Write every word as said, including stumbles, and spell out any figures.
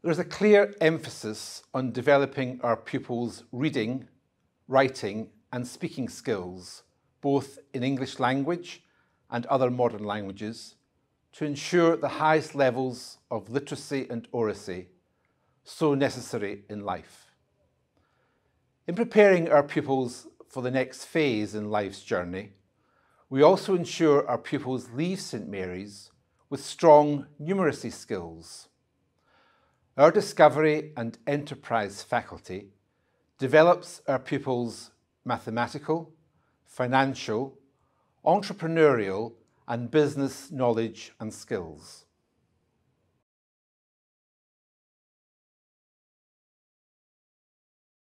There is a clear emphasis on developing our pupils' reading, writing and speaking skills, both in English language and other modern languages, to ensure the highest levels of literacy and oracy, so necessary in life. In preparing our pupils for the next phase in life's journey, we also ensure our pupils leave St Mary's with strong numeracy skills. Our Discovery and Enterprise faculty develops our pupils' mathematical, financial, entrepreneurial and business knowledge and skills.